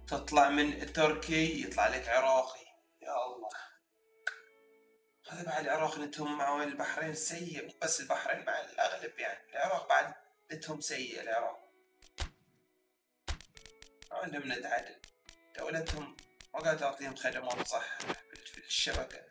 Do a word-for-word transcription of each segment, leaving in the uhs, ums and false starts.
تطلع من تركي يطلع لك عراقي. يا الله، هذا بعد العراق نتهم مع البحرين سيء، مو بس البحرين، مع الأغلب يعني العراق بعد نتهم سيء. العراق عندهم نتعدل، دولتهم ما قاعدة تعطيهم خدمات صح في الشبكة.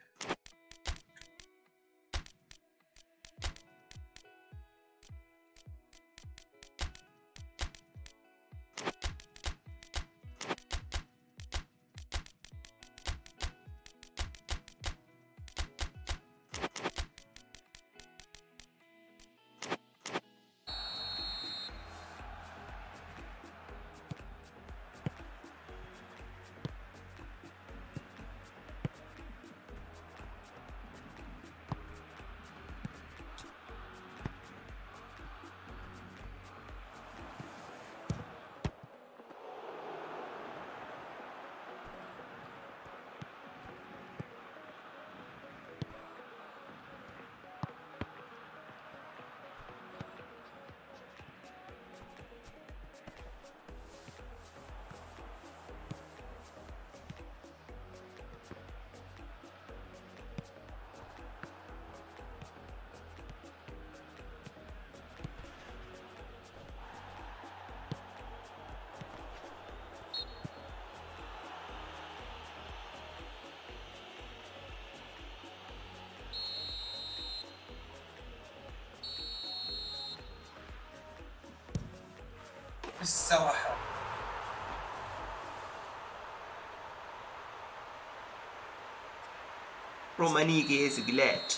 الصراحة رومانيكي اسقلات.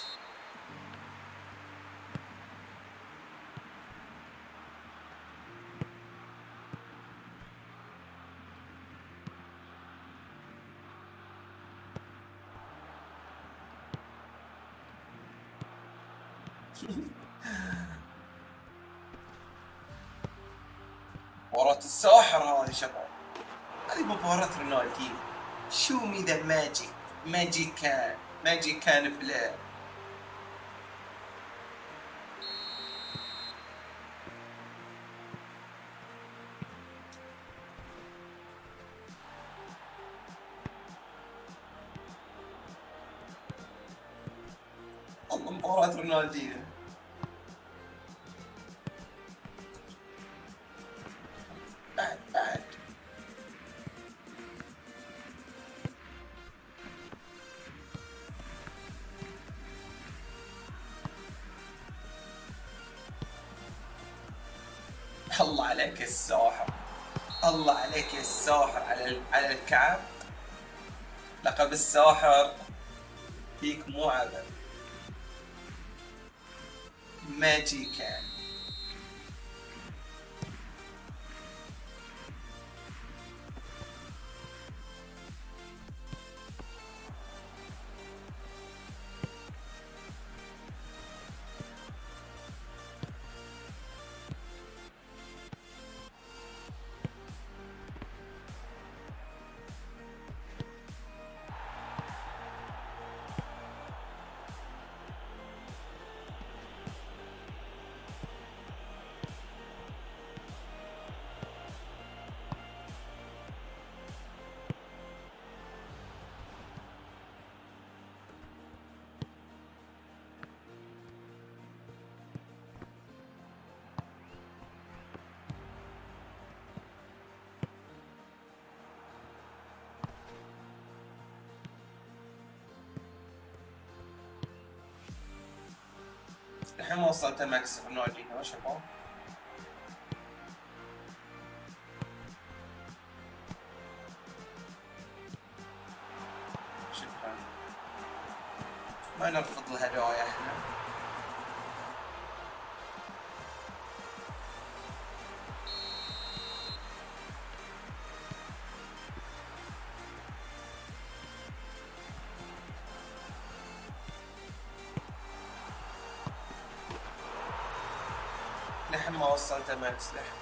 مباراة الساحر هذه شباب، هذه مباراة رونالدينيو. شو مي ذا ماجيك ماجيك كان ماجيك كان بلاي. والله مباراة رونالدينيو. بعد بعد الله عليك يا الساحر، الله عليك يا الساحر، على على الكعب. لقب الساحر فيك مو عبث. ماجيكان. الحين ما وصلت ماكس رونالدينيو شباب. شكرا، ما نرفض الهدايا احنا. لحين ما وصلت ماكس لحين.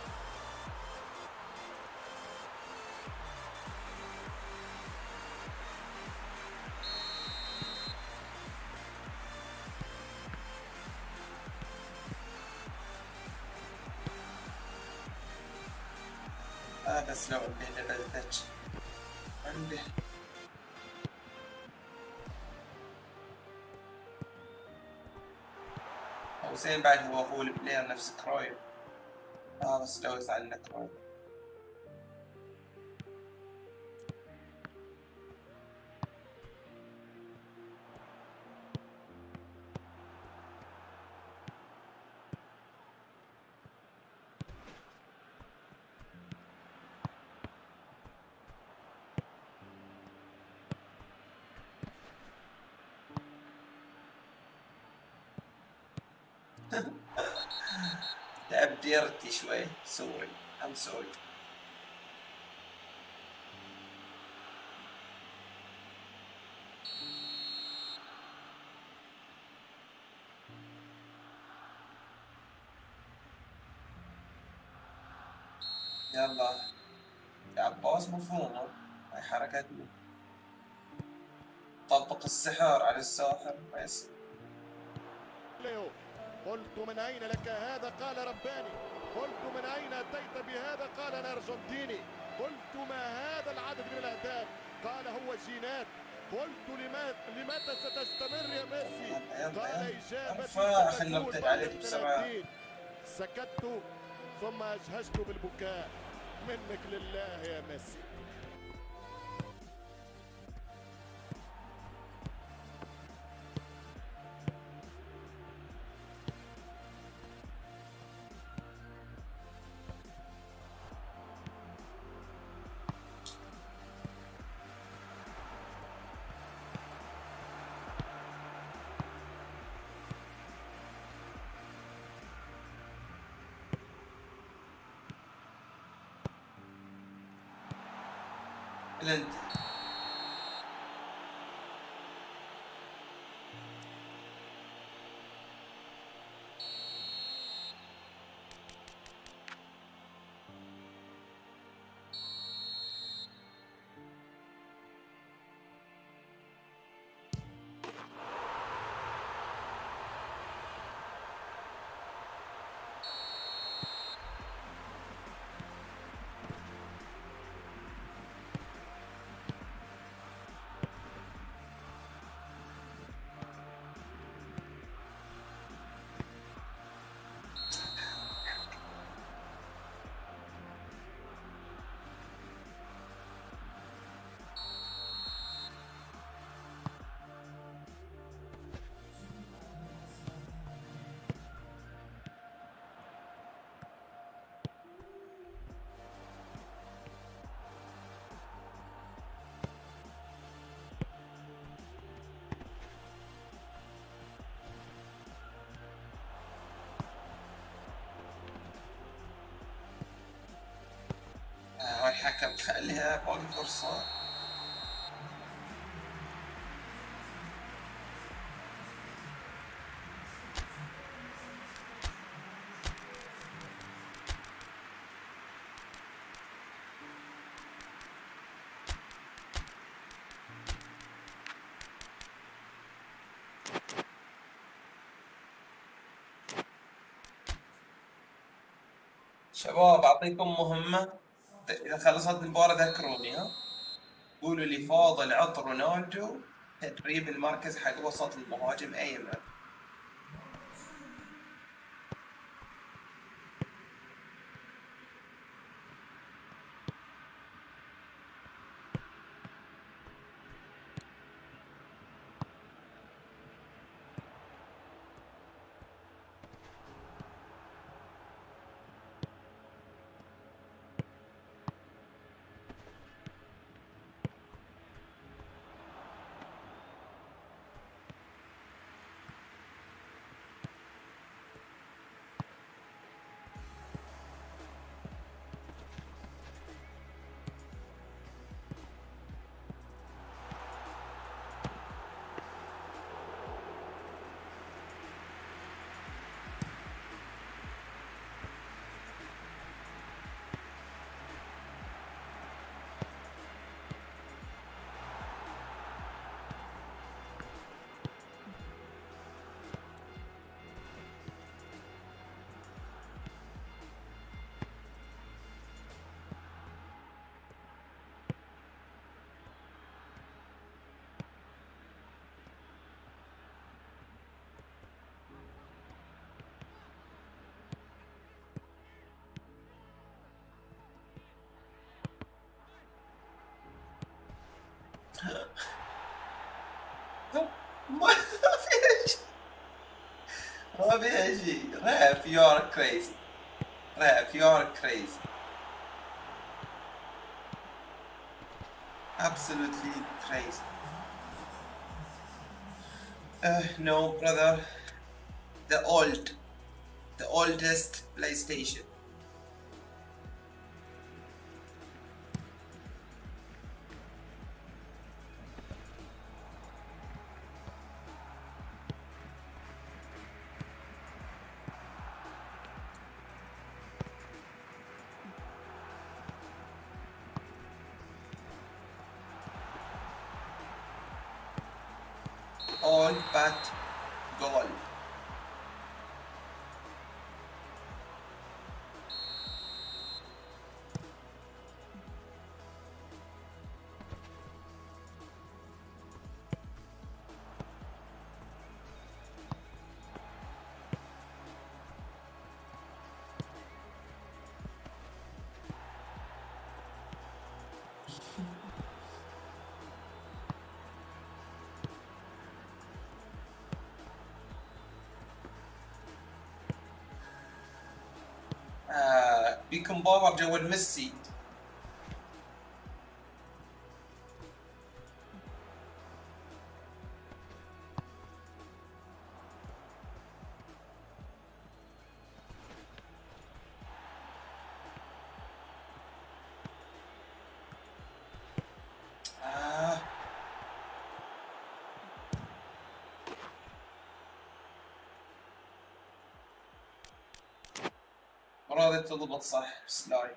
آه بس لو اللي لبلتك عنده. أو زين بعد هو هو البلاير نفس كرويف. اه بس لو يزعلنا كرويف. لعب ديرتي شوي. سوري ام سوري. يلا يا عباس مفهومة هاي حركتنا. طبق السحر على الساحر بس. ليو قلت من أين لك هذا؟ قال رباني. قلت من أين أتيت بهذا؟ قال أنا أرجنتيني. قلت ما هذا العدد من الأهداف؟ قال هو جينات. قلت لماذا لمتى ستستمر يا ميسي؟ قال إجابتي خلنا نبتدي عليك بسرعة. سكت ثم أجهشت بالبكاء. منك لله يا ميسي. بلند. هاي الحكم خليها باقي فرصة. شباب أعطيكم مهمة. إذا خلصت المباراة ذكروني ها. قولوا لي فاضل عطر رونالدو تدريب المركز حق وسط المهاجم أيمن. ما فيها شيء، ما فيها شيء. ريف you are crazy. ريف you are crazy. Absolutely crazy. Uh, no, brother. The old, the oldest PlayStation. All but goal. آه بيكون باور جو الميسي. آه راضي تضبط صح سلايد.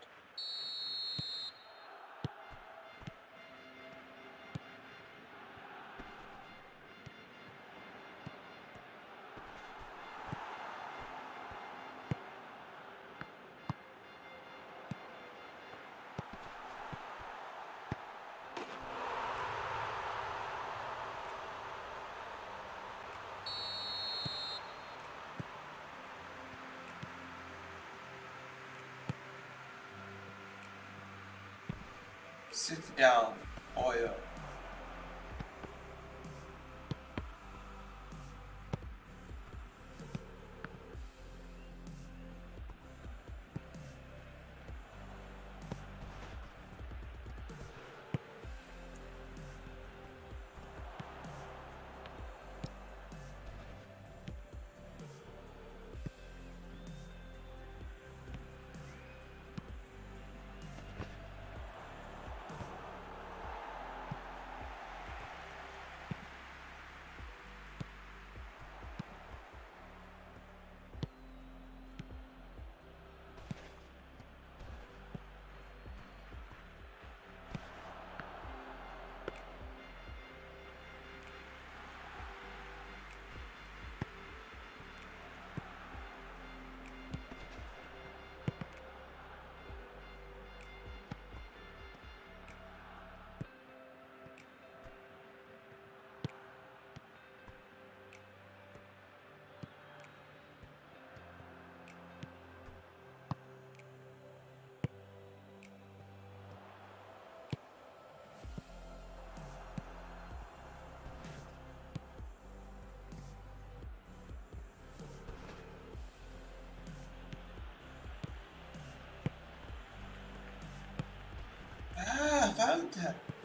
Sit down, Oyo. آه فهمتها.